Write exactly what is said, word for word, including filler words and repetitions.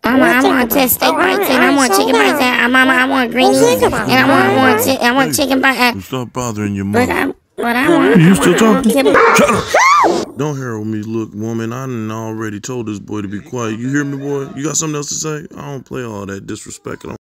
Mama, I want to steak bites and I want chicken bites and Mama, I want greens and I want, I want, chi I want chicken bites. Stop bothering your mother. But I, but I want. You still talking? Shut up! Don't herald me. Look, woman, I done already told this boy to be quiet. You hear me, boy? You got something else to say? I don't play all that disrespect.